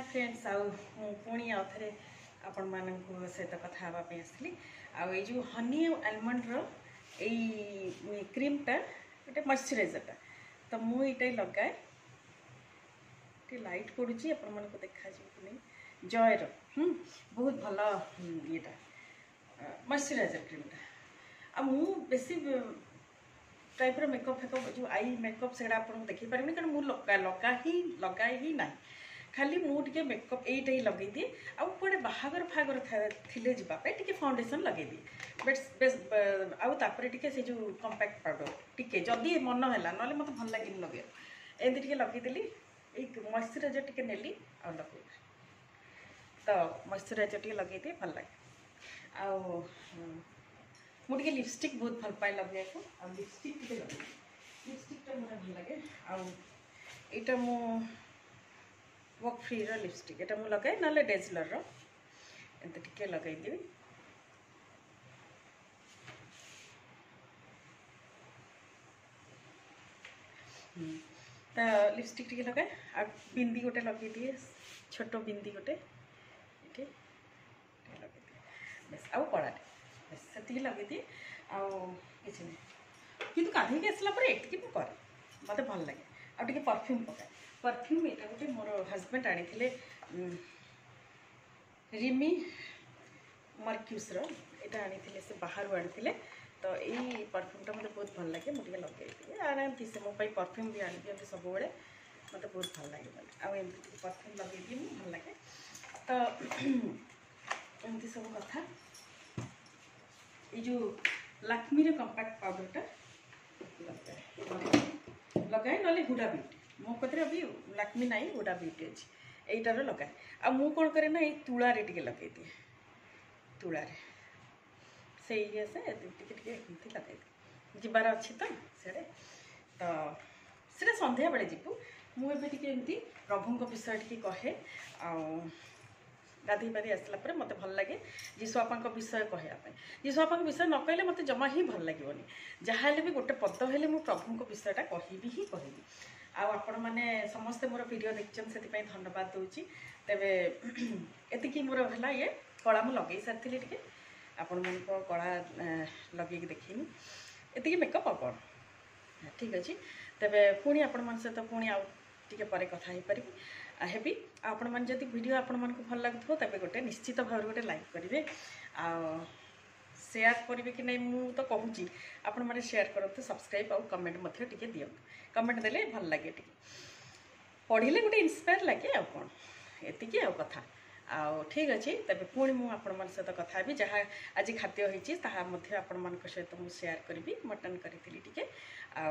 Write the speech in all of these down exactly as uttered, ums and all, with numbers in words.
Hi friends आउ पुणी आउ थे आपण मान सहित कथा हाँवाई आसली आउ ये जो हनी आलमंड री क्रीमटा ये मॉइस्चराइजरटा तो मुझे लगाए लाइट पड़ुची आपण मन को देखा कि नहीं जयर बहुत भल ये मॉइस्चराइजर क्रीमटा आ मु बेसी टाइप रो मेकअप फेकअप जो आई मेकअप से आप देखी पारे कारण मुझे लगा लगा ही लगाए ही ना खाली मुझे मेकअप यहीटा ही लगे दिए आउे बाहागर फागर थे जावाई टी फाउंडेसन लगे दिए बेस आउे टी से जो कंपैक्ट पाउडर टी जदि मन है ना मत भल लगे लगे एमती टे लगेदेली मॉइस्चराइजर टी नेली आ लगे तो मॉइस्चराइजर टी लगे दिए भल लगे आ मुझे लिपस्टिक बहुत भल पाए लगे लिपस्टिक टे लगे लिपस्टिकटा मोर भल लगे आईटा मो वर्क फ्री रो लिपस्टिक एटा मु लगाए ना डेजलर रो एंत टिके लगाई देबी ता लिपस्टिक टिके लगाए आ बिंदी गोटे लगे दिए छोट बिंदी गोटे ये लगे दिए बस आउ कड़ाटे बस से लगे दिए आउ किसी नहीं कि गाधे आसला एति करे मत भल लगे आगे परफ्यूम पकाए परफ्यूम ये गोटे मोर हजबैंड आनी रिमी मर्क्यूस यहाँ आनी से बाहर आनी तो यही परफ्यूमटा मतलब बहुत भल लगे मुझे लगे आरामती से मो परफ्यूम भी आनी दिखते सब बड़े मत बहुत भल लगे आमती परफ्यूम लगे दिए भल लगे तो एमती सब कथा ये जो लक्ष्मी कंपैक्ट पाउडरटा लगाए ना हुडा ब्यूटी मो कतरे अभी लक्ष्मी ना हुडा ब्यूटी अच्छी यहीटार लगाए आ मु कौन करे ना ये तुलारे टिके लगे दिए तुलारे से से टिके टिके लगे दिए जीवार अच्छी तो से तो से संध्या बेले जीवु मुझे प्रभु विषय टी कहे आ गाधे पाधे आसला मत भल लगे जीशुआपा विषय कहवाई जीशुआपा विषय न कहले मत जमा ही भल लगे जहाँ भी गोटे पद हेले मु प्रभु विषयटा कहि ही कहबी आपण मैंने समस्ते मोर वीडियो देखछन से धन्यवाद दूची तेबे एतिकी मोर हला ये कला मु लगे सारी टे आपण मन को कला लगे देखनी एतिकी मेकअप आपण ठीक अच्छे तेबे पुणी आपण मन सहित पुणी आउ टिके परे कथा ही पारिबी हेबी आपण मन जदि वीडियो आपण मन को भल लागथो तबे गोटे निश्चित भाव गोटे लाइक करेंगे आ शेयर करेंगे कि नहीं मु तो कहूँ आपण मैंने शेयर करते सब्सक्राइब आउ कमेंट मध्य टिके दियो कमेंट देले भल लगे टिके पढ़िले गोटे इंस्पायर लगे आ कौन एतिकी आ कथा आ ठीक अच्छे तबे पुणी मु आपण मन सहित कथा भी जहाँ आज खाद्य होइछि ताहा मध्य आपण मन सहित मु शेयर करी मटन करी टिके आ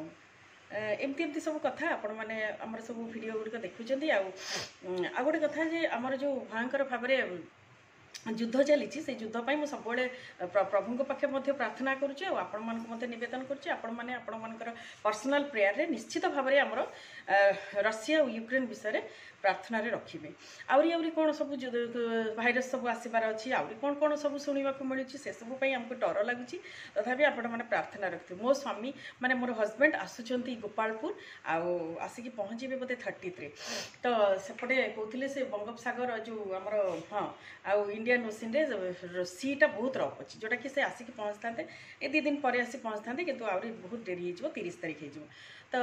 एमती एमती सब कथा आपण मैंने आमर सब वीडियो गुड़िक देखुं आ गोटे कथा जे आमर जो भयंकर भाव युद्ध चली से युद्धपाई मुझे सब प्रभु पाखे प्रार्थना करुचे आपण मानक नवेदन करुचे आपण मैंने आपण मानकर पर्सनाल प्रेयर रे निश्चित भाव में आमर रशिया और यूक्रेन विषय प्रार्थना रखिए आउरी आउरी कौन सब भाइरस सब आसबार अच्छी आउरी कौन कौन सब शुणा मिलूँ से सब आमको डर लगुच तथापि आपण मैंने प्रार्थना रखिए मो स्वामी माने मोर हजबैंड आसुंच गोपालपुर आसिक पहुँचे बोधे थर्टी थ्री तो सेपटे कहते से बंगोपसागर जो आमर हाँ आउ इंडियन ओशन रे सीटा बहुत रफ अच्छी जोटा कि से आसिक पहुँच था ए दी दिन पर आसी पहुँच था कि आहरी बहुत डेरी हो तीस तारीख हो तो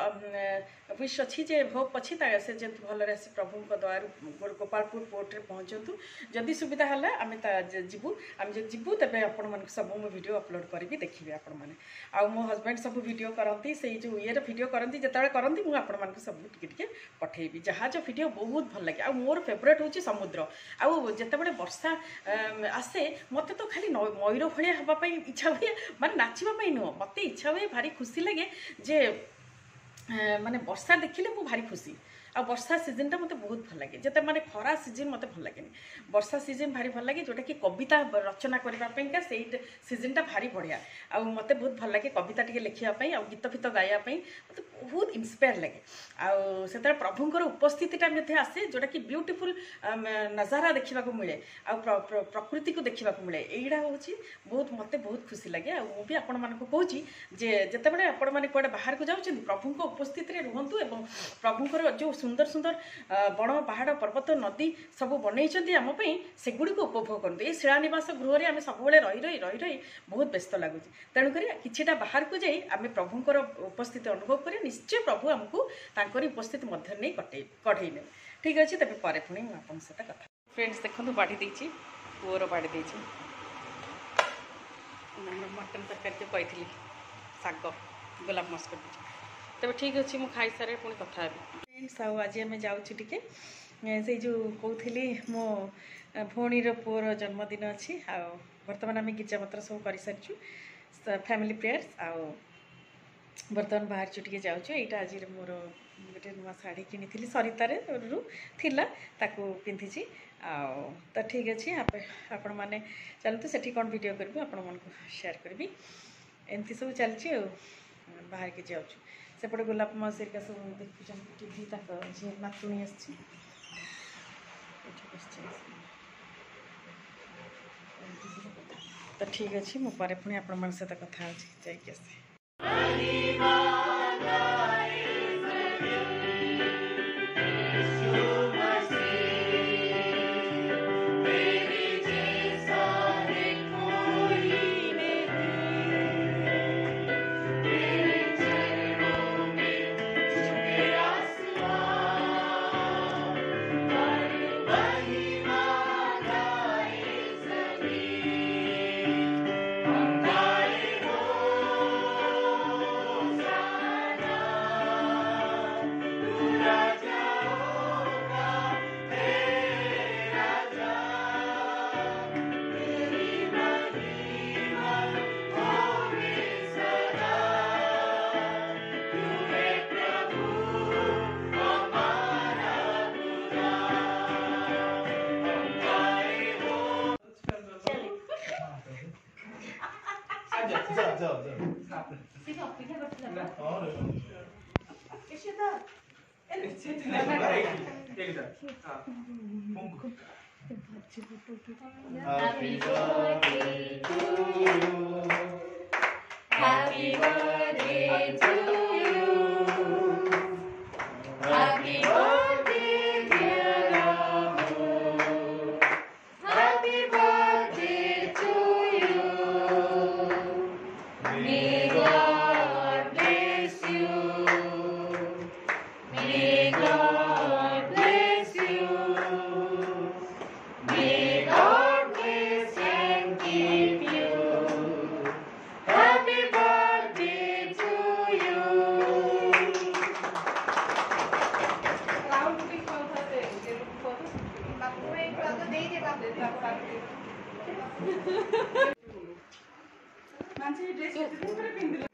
विश अच्छी जे होप अच्छी से जब भल आसी प्रभु द्वार गोपालपुर पोर्ट में पहुँचतु जदि सुविधा है आम जीवु आम जो जीवु तेज आपण मन सब मुझे वीडियो अपलोड करी देखिए आपण मैंने आ मो हजबैंड सब वीडियो करती से जो ये वीडियो करती जिते करती मुझे आपण मन सब टिके पठेबी जहाँ जो वीडियो बहुत भल लगे आ मोर फेवरेट हूँ समुद्र आउ जिते वर्षा आसे मत तो खाली मयूर भाया हाँपाई इच्छा हुए माने नाचवाई नुह मत इच्छा हुए भारी खुशी लगे जे माने वर्षा देखिले मु भारी खुशी आ वर्षा सीजनटा मत बहुत भल लगे जिते माने खरा सीजन मत भल लगे वर्षा सीजन भारी भल लगे जोटा कि कविता रचना करने से सीजनटा भारी बढ़िया आ मत बहुत भल लगे कविता टी लिखापी आ गीत फीत गायापी मत बहुत इंस्पायर लगे आ प्रभुंर उपस्थितिटा आसे जोटा कि ब्यूटीफुल नजारा देखा मिले आ प्रकृति को देखा मिले यहीटा हूँ बहुत मत बहुत खुशी लगे आ मुझे आपण मानक कहूँ जे जिते बड़े आपण मैंने कड़े बाहर को जाऊँ प्रभु उपस्थित रुहतु प्रभुंर जो सुंदर सुंदर बण पहाड़ पर्वत नदी सब बनई आम सेगुड़ी को उपभोग करते ये शिलानिवास गृह आम सब रही रही रही रही बहुत व्यस्त लगुच तेणुक किछिटा बाहर को जाई आम प्रभुंर उपस्थिति अनुभव करें निश्चय प्रभु आमको तांकरी उपस्थिति मध्य नहीं कटे कढ़ई ने ठीक अच्छे तेज पर पुणी आप सहित कथा फ्रेंड्स देखो बाढ़ी देती पुअर बाढ़ी देती मटन तरकारी जो कही शाग गोलाप मस्क तेज ठीक अच्छे मुझे खाई सारे पुणी कथा फ्रेंड्स आज आम जाऊँ टे से जो कहती मो भौणीर पुअर जन्मदिन अच्छी आ बर्तमान आम गिजा पत्र सब कर सारी फैमिली प्रेयर्स आउ बर्तमान बाहर टे जाऊँ यहाँ आज मोर गोटे नुआ शाढ़ी किनी सरितार रु थिला ताकू पिंधि तो ठीक अच्छे आपण मैंने चलते से कौन वीडियो करी आपण मन शेयर करी एमती सब चलती बाहर के जाऊँ सेपटे गोलाप मौसी का सब देखुं टीवी झी नातुणी आसी तो ठीक अच्छे मुझे पुणी आपण सहित कथा जाइए Happy birthday to you. Happy birthday to you. Happy birthday, dear Rahul. Happy birthday to you. May God bless you. May God bless you. May God bless and keep you. Happy birthday to you. Rahul, tu tem quanto a ver? Tem quanto? Babu é quanto dei de babu. मान्छे dress पुरा पिन्दिले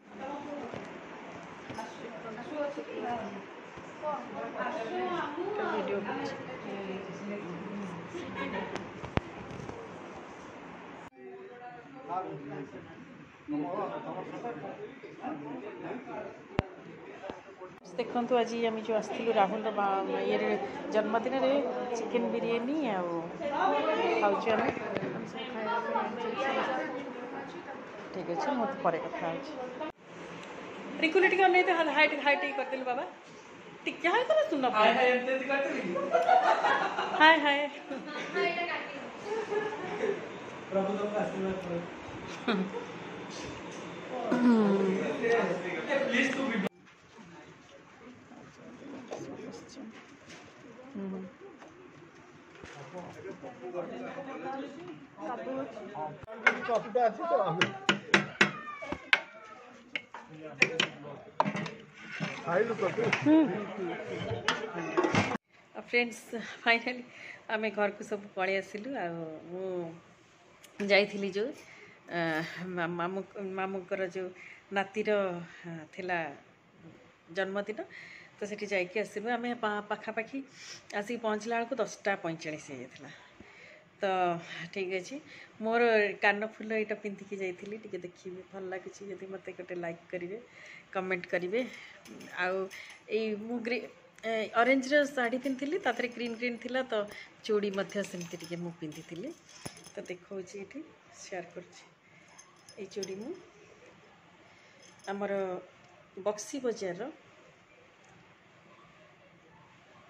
आसु अछि कि आसु आमु video देखु आज आम जो आसलु राहुल ये जन्मदिन में चिकेन बिरियानी खाऊँ ठीक अच्छे मत पर कथा रिकुले टे अनै हाइट हाइट करदेलु बाबा टिके हाय कर सुन हाय हाय एमते करतेली हाय हाय प्रभु तुम आशीर्वाद करो प्लीज तू वीडियो कॉफी अच्छी तो फ्रेंड्स फाइनली आम घर को सब पलि आसलु आई जो मामू मामूकर जो नातीर थिला जन्मदिन तो सेठी जाइए आसलु आम पाखापाखि आसिक पहुँचला बेलू दसटा पैंचाश हो तो ठीक अच्छे मोर कान फुल यहाँ पिंधिकी जाइली टे देखिए भल लगे जदि मत गोटे लाइक करेंगे कमेंट करेंगे आउ मु ऑरेंज साड़ी पिंधि ताते ग्रीन ग्रीन थिला तो चूड़ी सेमती मु पिंधि तो देखा ये शेयर कर चूड़ी मु आमर बक्सी बजार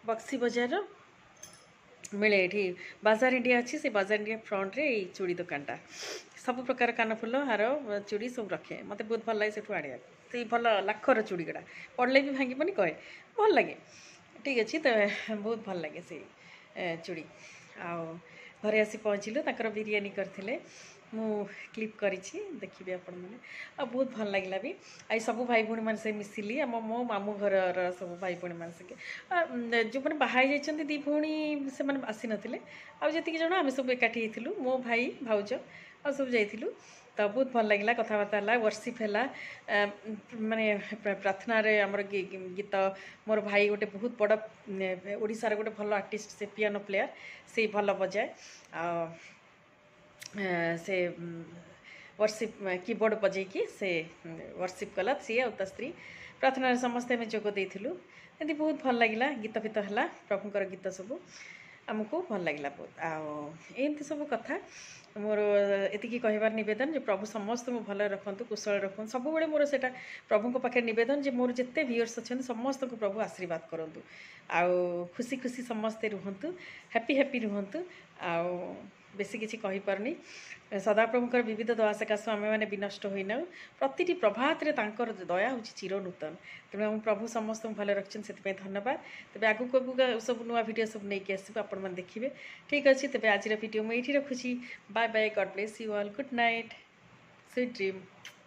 बक्सी बजार मिले ये बाजार इंडिया अच्छी से बाजार इंडिया फ्रंट रे ये चूड़ी दुकानटा सब प्रकार कानफुल हार चूड़ी सब रखे मत बहुत भल लगे से आने से भल लाखर चूड़ी गुड़ा पड़े भी भांगीबनी कहे भल लगे ठीक अच्छे तो बहुत भल लगे से चूड़ी आउ घरे आसी पहुँचलु तर बिरियानी करते मु क्लिप करी देखिए आपण मैंने आ बहुत भल लगे भी आई सब भाई भौणी मान से मिसिली आम मो मामू घर सब भाई भौणी मान से जो मैंने बाहर जाइए दी भौणी से आसी नथिले आती जन आम सब एकाठी होइथिलु मो भाई भाउज आ सब जाइथिलु तो बहुत भल लगे कथबार्ता है वर्शिप है माने प्रार्थना रे आमर गीत मोर भाई गोटे बहुत बड़ ओडिशार गोटे भल आर्टिस्ट से पियानो प्लेयर से भल बजाए आ से वर्शिप कीबोर्ड बजेकी से वर्शिप कला सी आ स्त्री प्रार्थना समस्ते आम जोग देलु एमती बहुत भल लगे गीत फीत है प्रभुंर गीत सब आमको भल लगे बहुत आमती सब कथा मोर एति कहबार नवेदन जो प्रभु समस्त को भल रखु कुशल रखु सब बड़े मोर से प्रभु पाखे नवेदन जो मोर जिते व्यूअर्स अच्छा समस्त को प्रभु आशीर्वाद करूँ आउ खुशी खुशी समस्ते रुहतु हैप्पी हैप्पी रुहतु आउ बेसी किसी कहीपारनी सदाप्रभुकर विविध दया सकाशु आम मैंने विनष्ट होना प्रति प्रभात रे तांकर दया हूँ चिर नूतन तेणु प्रभु समस्त भले रखिंट से धन्यवाद तेज आगू सब नुआ वीडियो सब नहीं आसो आपण मैंने देखिए ठीक अच्छे तेज आज वीडियो मुझे रखुची bye bye God bless you all good night sweet dream.